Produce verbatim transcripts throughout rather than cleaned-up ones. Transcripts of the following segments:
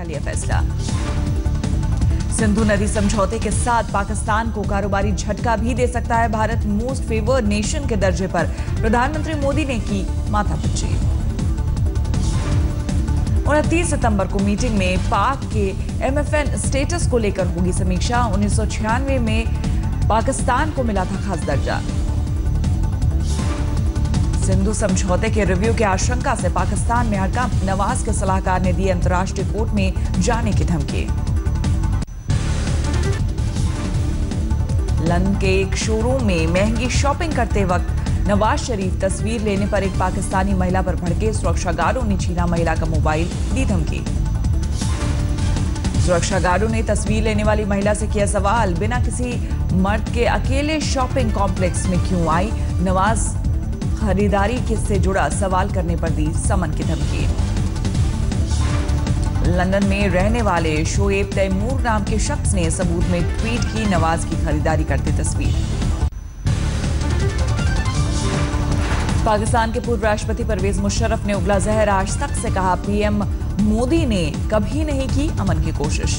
का लिया फैसला। सिंधु नदी समझौते के साथ पाकिस्तान को कारोबारी झटका भी दे सकता है भारत। मोस्ट फेवर्ड नेशन के दर्जे पर प्रधानमंत्री मोदी ने की माथापच्ची। उनतीस सितंबर को मीटिंग में पाक के एमएफएन स्टेटस को लेकर होगी समीक्षा। उन्नीस सौ छियानवे में पाकिस्तान को मिला था खास दर्जा। सिंधु समझौते के रिव्यू की आशंका से पाकिस्तान में हड़कंप। नवाज के सलाहकार ने दी अंतर्राष्ट्रीय कोर्ट में जाने की धमकी। लंदन के एक शोरूम में महंगी शॉपिंग करते वक्त नवाज शरीफ तस्वीर लेने पर एक पाकिस्तानी महिला पर भड़के। सुरक्षा गार्डों ने छीना महिला का मोबाइल, दी धमकी। सुरक्षा गार्डों ने तस्वीर लेने वाली महिला से किया सवाल, बिना किसी मर्द के अकेले शॉपिंग कॉम्प्लेक्स में क्यों आई? नवाज खरीदारी से जुड़ा सवाल करने पर दी समन की धमकी। लंदन में रहने वाले शोएब तैमूर नाम के शख्स ने सबूत में ट्वीट की नवाज की खरीदारी करती तस्वीर। पाकिस्तान के पूर्व राष्ट्रपति परवेज मुशर्रफ ने उगला जहर। आज तक से कहा, पीएम मोदी ने कभी नहीं की अमन की कोशिश।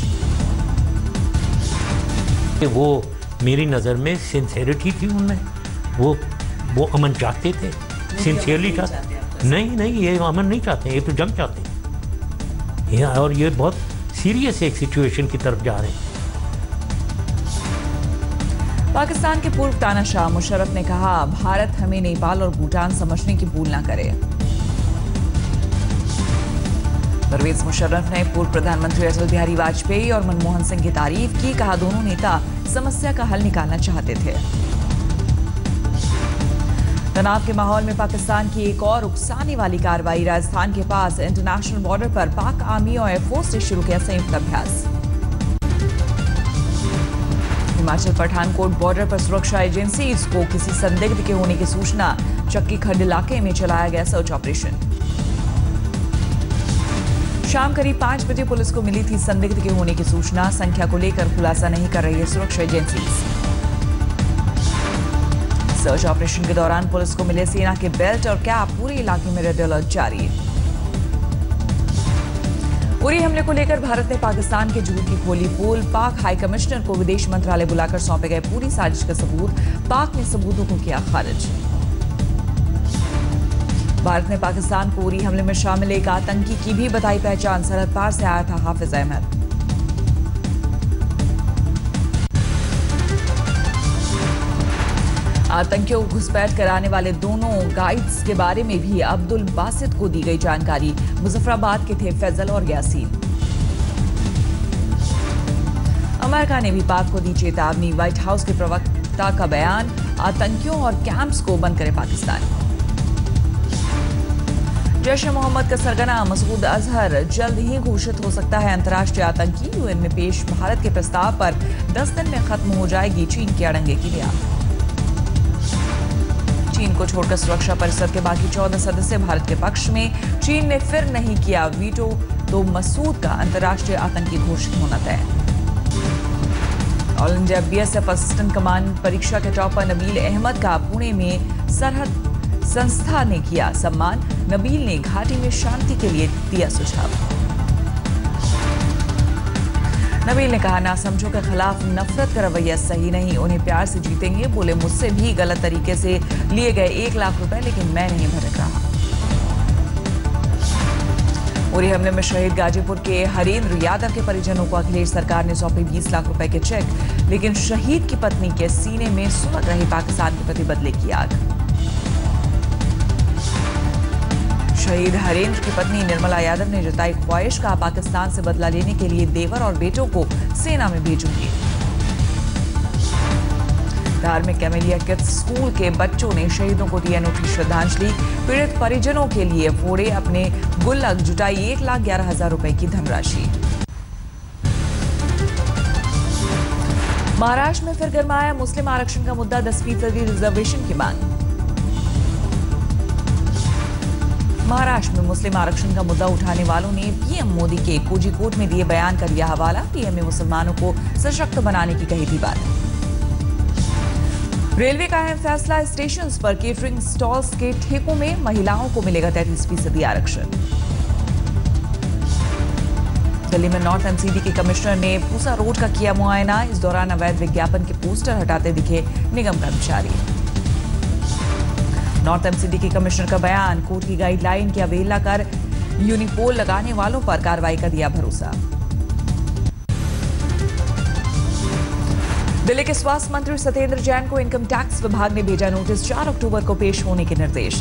वो मेरी नजर में सिंसेरिटी थी उनमें, वो वो अमन चाहते थे, सिंसियरली चाहते। नहीं नहीं ये अमन नहीं चाहते, ये तो जंग चाहते हैं। ये और ये बहुत सीरियस एक सिचुएशन की तरफ जा रहे हैं। पाकिस्तान के पूर्व तानाशाह मुशर्रफ ने कहा, भारत हमें नेपाल और भूटान समझने की भूल ना करे। परवेज मुशर्रफ ने पूर्व प्रधानमंत्री अटल बिहारी वाजपेयी और मनमोहन सिंह की तारीफ की। कहा, दोनों नेता समस्या का हल निकालना चाहते थे। तनाव के माहौल में पाकिस्तान की एक और उकसाने वाली कार्रवाई। राजस्थान के पास इंटरनेशनल बॉर्डर पर पाक आर्मी और एयरफोर्स ने शुरू किया संयुक्त अभ्यास। हिमाचल पठानकोट बॉर्डर पर सुरक्षा एजेंसीज को किसी संदिग्ध के होने की सूचना। चक्की खड्ड इलाके में चलाया गया सर्च ऑपरेशन। शाम करीब पांच बजे पुलिस को मिली थी संदिग्ध के होने की सूचना। संख्या को लेकर खुलासा नहीं कर रही है सुरक्षा एजेंसीज। सर्च ऑपरेशन के दौरान पुलिस को मिले सेना के बेल्ट और कैप। पूरे इलाके में रेड अलर्ट जारी। उरी हमले को लेकर भारत ने पाकिस्तान के झूठ की खोली पोल। पाक हाई कमिश्नर को विदेश मंत्रालय बुलाकर सौंपे गए पूरी साजिश के सबूत। पाक ने सबूतों को किया खारिज। भारत ने पाकिस्तान को उरी हमले में शामिल एक आतंकी की भी बताई पहचान। सरहद पार से आया था हाफिज अहमद। आतंकियों को घुसपैठ कराने वाले दोनों गाइड्स के बारे में भी अब्दुल बासित को दी गई जानकारी। मुजफ्फराबाद के थे फैजल और यासीन। अमेरिका ने भी पाक को दी चेतावनी। व्हाइट हाउस के प्रवक्ता का बयान, आतंकियों और कैंप्स को बंद करे पाकिस्तान। जैश ए मोहम्मद का सरगना मसूद अजहर जल्द ही घोषित हो सकता है अंतर्राष्ट्रीय आतंकी। यूएन में पेश भारत के प्रस्ताव पर दस दिन में खत्म हो जाएगी चीन के अड़ंगे की रियायत। चीन को छोड़कर सुरक्षा परिषद के बाकी चौदह सदस्य भारत के पक्ष में। चीन ने फिर नहीं किया वीटो, तो मसूद का अंतर्राष्ट्रीय आतंकी घोषित होना तय। All India BSF assistant command परीक्षा के टॉपर नबील अहमद का पुणे में सरहद संस्था ने किया सम्मान। नबील ने घाटी में शांति के लिए दिया सुझाव। नबील ने कहा, नासमझों के खिलाफ नफरत का रवैया सही नहीं, उन्हें प्यार से जीतेंगे। बोले, मुझसे भी गलत तरीके से लिए गए एक लाख रुपए, लेकिन मैं नहीं भटक रहा। उरी हमले में शहीद गाजीपुर के हरेंद्र यादव के परिजनों को अखिलेश सरकार ने सौंपे बीस लाख रुपए के चेक। लेकिन शहीद की पत्नी के सीने में सुलग रही पाकिस्तान के प्रति बदले की आग। शहीद हरेंद्र की पत्नी निर्मला यादव ने जताई ख्वाहिश, का पाकिस्तान से बदला लेने के लिए देवर और बेटों को सेना में भेजूंगी। धार्मिक कैमेलिया किड्स स्कूल के बच्चों ने शहीदों को दी अनूठी श्रद्धांजलि। पीड़ित परिजनों के लिए फोड़े अपने गुल्लक, जुटाई एक लाख ग्यारह हजार रुपए की धनराशि। महाराष्ट्र में फिर गरमाया मुस्लिम आरक्षण का मुद्दा। दस फीसदी रिजर्वेशन की मांग। महाराष्ट्र में मुस्लिम आरक्षण का मुद्दा उठाने वालों ने पीएम मोदी के कोझिकोड में दिए बयान का दिया हवाला। पीएम ने मुसलमानों को सशक्त बनाने की कही थी बात। रेलवे का अहम फैसला, स्टेशन पर केटरिंग स्टॉल्स के ठेकों में महिलाओं को मिलेगा तैंतीस फीसदी आरक्षण। दिल्ली में नॉर्थ एमसीडी के कमिश्नर ने पूसा रोड का किया मुआयना। इस दौरान अवैध विज्ञापन के पोस्टर हटाते दिखे निगम कर्मचारी। नॉर्थ एमसीडी के कमिश्नर का बयान, कोर्ट की गाइडलाइन की अवहेलना कर यूनिपोल लगाने वालों पर कार्रवाई का दिया भरोसा। दिल्ली के स्वास्थ्य मंत्री सत्येंद्र जैन को इनकम टैक्स विभाग ने भेजा नोटिस, चार अक्टूबर को पेश होने के निर्देश।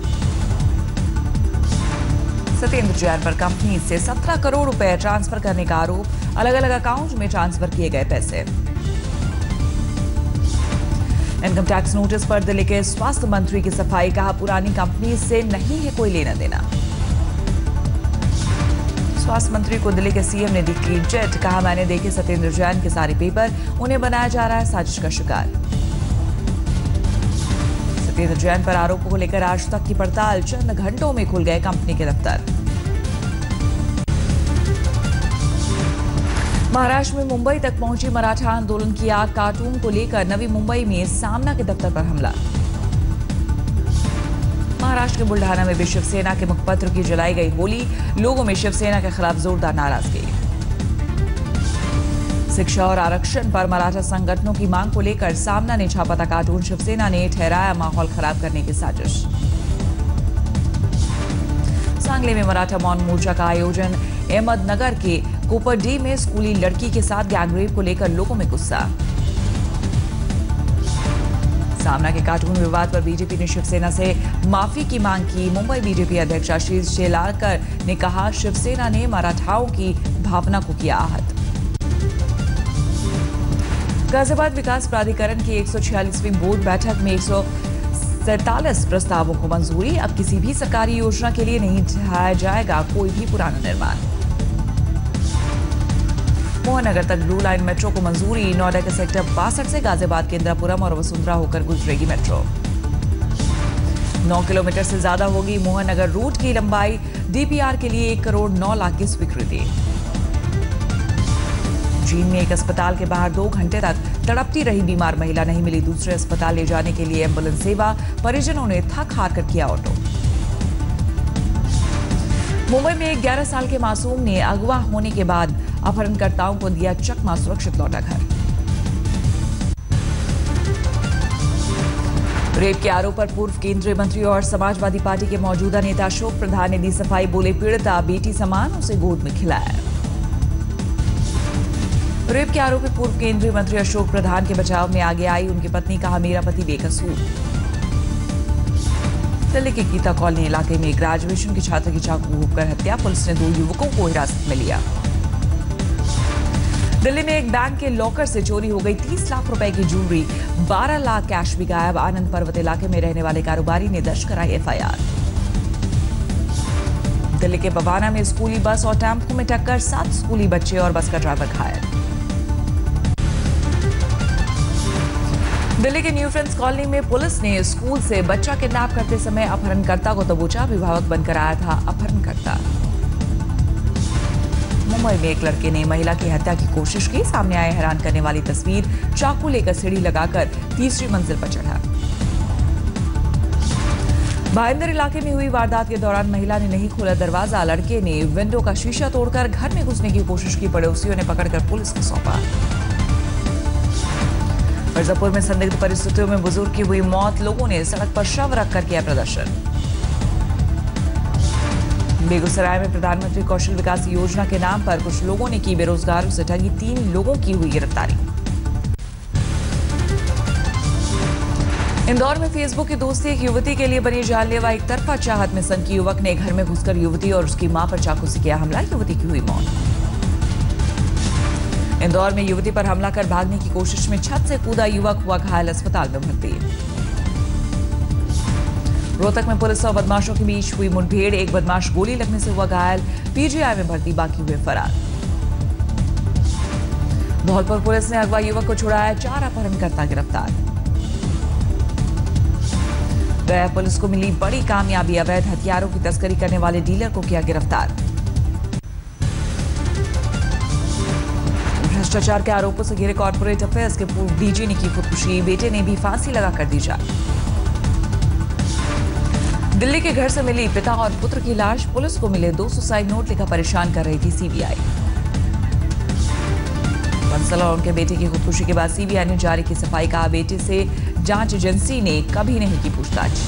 सत्येंद्र जैन पर कंपनी से सत्रह करोड़ रुपए ट्रांसफर करने का आरोप, अलग अलग अकाउंट में ट्रांसफर किए गए पैसे। इनकम टैक्स नोटिस पर दिल्ली के स्वास्थ्य मंत्री की सफाई, कहा पुरानी कंपनी से नहीं है कोई लेना देना। स्वास्थ्य मंत्री को दिल्ली के सीएम ने दी क्लीन चिट, कहा मैंने देखे सत्येंद्र जैन के सारे पेपर, उन्हें बनाया जा रहा है साजिश का शिकार। सत्येंद्र जैन पर आरोपों को लेकर आज तक की पड़ताल, चंद घंटों में खुल गए कंपनी के दफ्तर। महाराष्ट्र में मुंबई तक पहुंची मराठा आंदोलन की आग, कार्टून को लेकर नवी मुंबई में सामना के दफ्तर पर हमला। महाराष्ट्र के बुल्ढाना में भी शिवसेना के मुखपत्र की जलाई गई होली, लोगों में शिवसेना के खिलाफ जोरदार नाराजगी। शिक्षा और आरक्षण पर मराठा संगठनों की मांग को लेकर सामना ने छापा था कार्टून, शिवसेना ने ठहराया माहौल खराब करने की साजिश। सांगली में मराठा मौन मोर्चा का आयोजन, अहमदनगर के कोपरडी में स्कूली लड़की के साथ गैंगरेप को लेकर लोगों में गुस्सा। सामना के कार्टून विवाद पर बीजेपी ने शिवसेना से माफी की मांग की। मुंबई बीजेपी अध्यक्ष आशीष शेलारकर ने कहा शिवसेना ने मराठाओं की भावना को किया आहत। गाजियाबाद विकास प्राधिकरण की एक सौ छियालीसवीं बोर्ड बैठक में एक सौ सैंतालीस प्रस्तावों को मंजूरी। अब किसी भी सरकारी योजना के लिए नहीं ढाया जाएगा कोई भी पुराना निर्माण। मोहननगर तक ब्लू लाइन मेट्रो को मंजूरी, नोएडा के सेक्टर बासठ से गाजियाबाद के इंदिरापुरम और वसुंधरा होकर गुजरेगी मेट्रो। नौ किलोमीटर से ज्यादा होगी मोहननगर रूट की लंबाई, डीपीआर के लिए एक करोड़ नौ लाख की स्वीकृति। चीन में एक अस्पताल के बाहर दो घंटे तक तड़पती रही बीमार महिला, नहीं मिली दूसरे अस्पताल ले जाने के लिए एम्बुलेंस सेवा, परिजनों ने थक हार कर किया ऑटो। मुंबई में एक ग्यारह साल के मासूम ने अगवा होने के बाद अपहरणकर्ताओं को दिया चकमा, सुरक्षित लौटा घर। रेप के आरोप पर पूर्व केंद्रीय मंत्री और समाजवादी पार्टी के मौजूदा नेता अशोक प्रधान ने दी सफाई, बोले पीड़िता बेटी समान, उसे गोद में खिलाया। रेप के आरोपी पूर्व केंद्रीय मंत्री अशोक प्रधान के बचाव में आगे आई उनकी पत्नी, कहा मेरा पति बेकसूर। दिल्ली के गीता कॉलोनी इलाके में ग्रेजुएशन के छात्र की चाकू घोंपकर हत्या, पुलिस ने दो युवकों को हिरासत में लिया। दिल्ली में एक बैंक के लॉकर से चोरी हो गई तीस लाख रुपए की ज्वेलरी, बारह लाख कैश भी गायब। आनंद पर्वत इलाके में रहने वाले कारोबारी ने दर्ज कराई एफआईआर। दिल्ली के बवाना में स्कूली बस और टेम्पो में टक्कर, सात स्कूली बच्चे और बस का ड्राइवर घायल। दिल्ली के न्यू फ्रेंड्स कॉलोनी में पुलिस ने स्कूल से बच्चा किडनैप करते समय अपहरणकर्ता को दबोचा, अभिभावक बनकर आया था अपहरणकर्ता। मुंबई में एक लड़के ने महिला की हत्या की कोशिश की, सामने आए हैरान करने वाली तस्वीर, चाकू लेकर सीढ़ी लगाकर तीसरी मंजिल पर चढ़ा। भाईंदर इलाके में हुई वारदात के दौरान महिला ने नहीं खोला दरवाजा, लड़के ने विंडो का शीशा तोड़कर घर में घुसने की कोशिश की, पड़ोसियों ने पकड़कर पुलिस को सौंपा। मिर्जापुर में संदिग्ध परिस्थितियों में बुजुर्ग की हुई मौत, लोगों ने सड़क पर शव रखकर किया प्रदर्शन। बेगूसराय में प्रधानमंत्री कौशल विकास योजना के नाम पर कुछ लोगों ने की बेरोजगारों से ठगी, तीन लोगों की हुई गिरफ्तारी। इंदौर में फेसबुक की दोस्ती एक युवती के लिए बनी जानलेवा, एक तरफा चाहत में सनकी युवक ने घर में घुसकर युवती और उसकी मां पर चाकू से किया हमला, युवती की हुई मौत। इंदौर में युवती पर हमला कर भागने की कोशिश में छत से कूदा युवक, हुआ घायल, अस्पताल में भर्ती। रोहतक में पुलिस और बदमाशों के बीच हुई मुठभेड़, एक बदमाश गोली लगने से हुआ घायल, पीजीआई में भर्ती, बाकी हुए फरार। धौलपुर पुलिस ने अगवा युवक को छुड़ाया, चार अपहरणकर्ता गिरफ्तार। गया पुलिस को मिली बड़ी कामयाबी, अवैध हथियारों की तस्करी करने वाले डीलर को किया गिरफ्तार। भ्रष्टाचार के आरोपों से घिरे कॉर्पोरेट अफेयर्स के पूर्व डीजी ने की खुदकुशी, बेटे ने भी फांसी लगाकर दी जान। दिल्ली के घर से मिली पिता और पुत्र की लाश, पुलिस को मिले दो सुसाइड नोट लेकर परेशान कर रही थी सीबीआई। बंसल और उनके बेटे की खुदकुशी के बाद सीबीआई ने जारी की सफाई, कहा बेटे से जांच एजेंसी ने कभी नहीं की पूछताछ।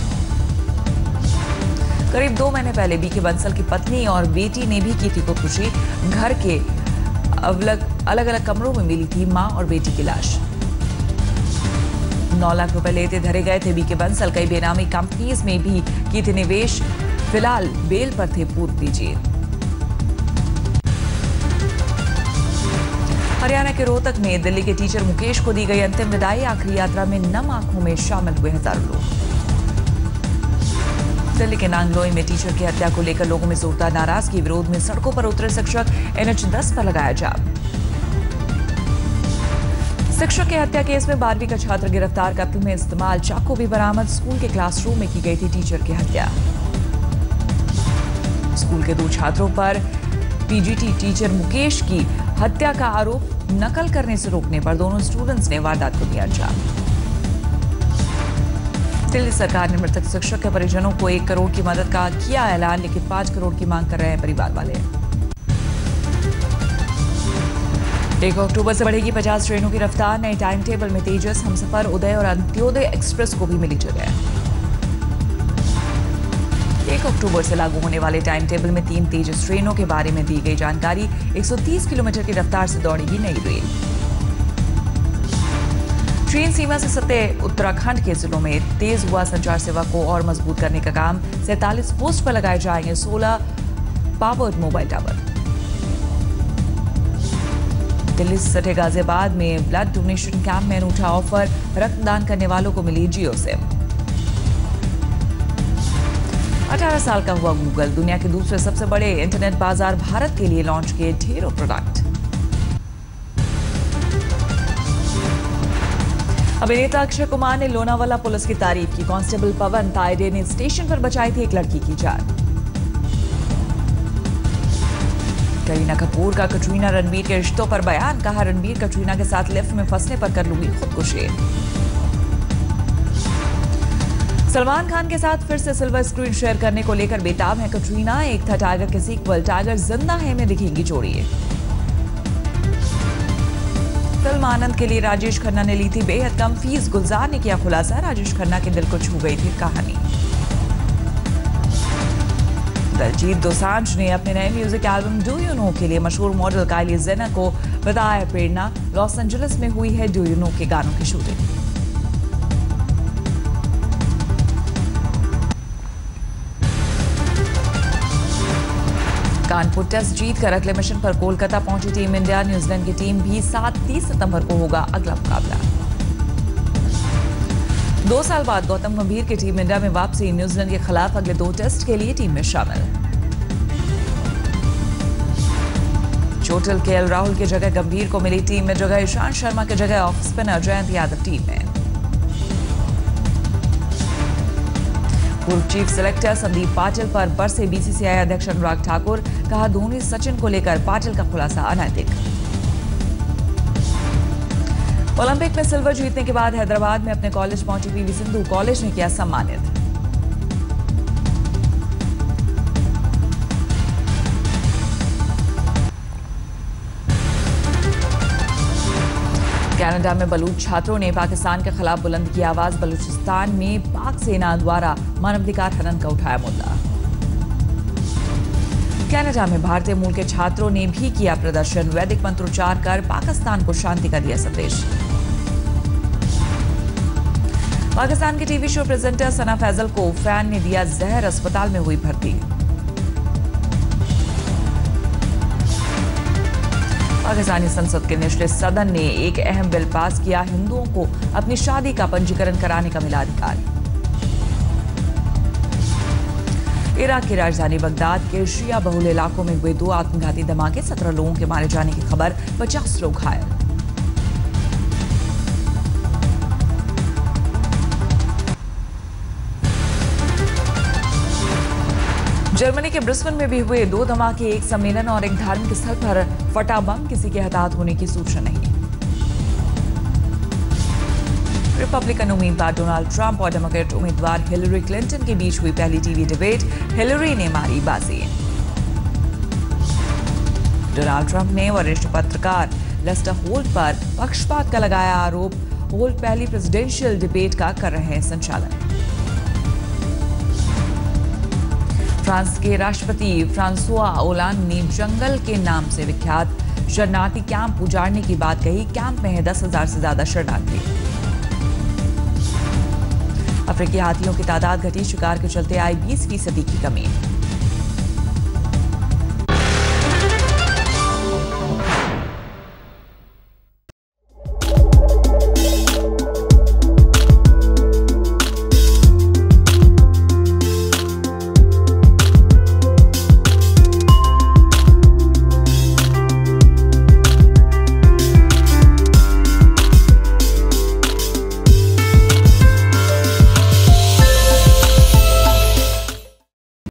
करीब दो महीने पहले बीके बंसल की पत्नी और बेटी ने भी की थी खुदकुशी। घर के अलग अलग अलग कमरों में मिली थी मां और बेटी की लाश। नौ लाख रुपए लेते धरे गए थे बीके बंसल। कई बेनामी कंपनीज में भी की थी निवेश। फिलहाल बेल पर थे पूर्व पीजी। हरियाणा के रोहतक में दिल्ली के टीचर मुकेश को दी गई अंतिम विदाई। आखिरी यात्रा में नम आंखों में शामिल हुए हजारों लोग। दिल्ली के नांगलोई में टीचर की हत्या को लेकर लोगों में जोरदार नाराजगी। विरोध में सड़कों पर उतरे शिक्षक। एनएच दस पर लगाया जाम। शिक्षक की हत्या केस में बारहवीं का छात्र गिरफ्तार। कत्ल में इस्तेमाल चाकू भी बरामद। स्कूल के क्लासरूम में की गई थी टीचर की हत्या। स्कूल के दो छात्रों पर पीजीटी टीचर मुकेश की हत्या का आरोप। नकल करने से रोकने पर दोनों स्टूडेंट्स ने वारदात को दिया अंजाम। दिल्ली सरकार ने मृतक शिक्षक के परिजनों को एक करोड़ की मदद का किया ऐलान, लेकिन पांच करोड़ की मांग कर रहे हैं परिवार वाले। एक अक्टूबर से बढ़ेगी पचास ट्रेनों की रफ्तार। नए टाइम टेबल में तेजस, हमसफर, उदय और अंत्योदय एक्सप्रेस को भी मिली जगह। एक अक्टूबर से लागू होने वाले टाइम टेबल में तीन तेजस ट्रेनों के बारे में दी गई जानकारी। एक सौ तीस किलोमीटर की रफ्तार से दौड़ेगी नई रेल। ट्रेन सीमा से सटे उत्तराखंड के जिलों में तेज हुआ संचार सेवा को और मजबूत करने का काम। सैंतालीस पोस्ट पर लगाए जाएंगे सोलह पावर्ड मोबाइल टावर। दिल्ली से सटे गाजियाबाद में ब्लड डोनेशन कैंप में अनूठा ऑफर। रक्तदान करने वालों को मिली जियो सिम। अठारह साल का हुआ गूगल। दुनिया के दूसरे सबसे बड़े इंटरनेट बाजार भारत के लिए लॉन्च किए ढेरों प्रोडक्ट। अभिनेता अक्षय कुमार ने लोनावाला पुलिस की तारीफ की। कांस्टेबल पवन तायडे ने स्टेशन पर बचाई थी एक लड़की की जान। करीना कपूर का कटरीना रणबीर के रिश्तों पर बयान। कहा रणबीर कटरीना के साथ लिफ्ट में फंसने पर कर लूंगी खुदकुशी। सलमान खान के साथ फिर से सिल्वर स्क्रीन शेयर करने को लेकर बेताब है कटरीना। एक था टाइगर के सीक्वल टाइगर जिंदा है में दिखेंगी जोड़ी। फिल्म आनंद के लिए राजेश खन्ना ने ली थी बेहद कम फीस। गुलजार ने किया खुलासा। राजेश खन्ना के दिल को छू गई थी कहानी। दलजीत दोसांझ ने अपने नए music album do you know के लिए मशहूर मॉडल काइली जेनर को बताया प्रेरणा। लॉस एंजलिस में हुई है डू यू नो के गानों की शूटिंग। कानपुर टेस्ट जीत कर अगले मिशन पर कोलकाता पहुंची टीम इंडिया। न्यूजीलैंड की टीम भी सात तीस सितंबर को होगा अगला मुकाबला। दो साल बाद गौतम गंभीर की टीम इंडिया में वापसी। न्यूजीलैंड के खिलाफ अगले दो टेस्ट के लिए टीम में शामिल। चोटिल केएल राहुल की जगह गंभीर को मिली टीम में जगह। ईशांत शर्मा की जगह off spinner Jayant Yadav team में। पूर्व चीफ सिलेक्टर संदीप पाटिल पर बरसे बीसीसीआई अध्यक्ष अनुराग ठाकुर। कहा धोनी सचिन को लेकर पाटिल का खुलासा अनैतिक। ओलंपिक में सिल्वर जीतने के बाद हैदराबाद में अपने कॉलेज पहुंची पीवी सिंधु। कॉलेज ने किया सम्मानित। कनाडा में बलूच छात्रों ने पाकिस्तान के खिलाफ बुलंद की आवाज। बलूचिस्तान में पाक सेना द्वारा मानवाधिकार हनन का उठाया मुद्दा। कनाडा में भारतीय मूल के छात्रों ने भी किया प्रदर्शन। वैदिक मंत्रोच्चार कर पाकिस्तान को शांति का दिया संदेश। पाकिस्तान के TV show presenter Sana Faisal को फैन ने दिया जहर। अस्पताल में हुई भर्ती। पाकिस्तानी संसद के निचले सदन ने एक अहम बिल पास किया। हिंदुओं को अपनी शादी का पंजीकरण कराने का मिला अधिकार। इराक की राजधानी बगदाद के शिया बहुल इलाकों में हुए दो आत्मघाती धमाके। सत्रह लोगों के मारे जाने की खबर। पचास लोग घायल। जर्मनी के ब्रिस्बेन में भी हुए दो धमाके। एक सम्मेलन और एक धार्मिक स्थल पर फटा बम। किसी के हताहत होने की सूचना नहीं। रिपब्लिकन उम्मीदवार डोनाल्ड ट्रंप और डेमोक्रेट उम्मीदवार हिलरी क्लिंटन के बीच हुई पहली टीवी डिबेट। हिलरी ने मारी बाजी। डोनाल्ड ट्रंप ने वरिष्ठ पत्रकार लेस्टर होल्ट पर पक्षपात का लगाया आरोप। होल्ट पहली प्रेसिडेंशियल डिबेट का कर रहे हैं संचालन। फ्रांस के राष्ट्रपति फ्रांसुआ ओलांद ने जंगल के नाम से विख्यात शरणार्थी कैंप उजाड़ने की बात कही। कैंप में है दस हजार से ज्यादा शरणार्थी। अफ्रीकी हाथियों की तादाद घटी, शिकार के चलते आई बीस फीसदी की कमी।